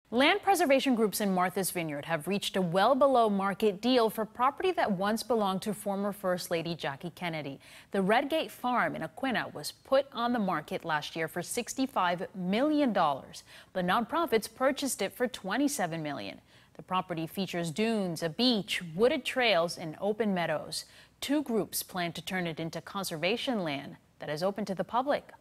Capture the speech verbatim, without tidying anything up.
Land preservation groups in Martha's Vineyard have reached a well below market deal for property that once belonged to former First Lady Jackie Kennedy. The Redgate Farm in Aquina was put on the market last year for sixty-five million dollars. The nonprofits purchased it for twenty-seven million dollars. The property features dunes, a beach, wooded trails, and open meadows. Two groups plan to turn it into conservation land that is open to the public.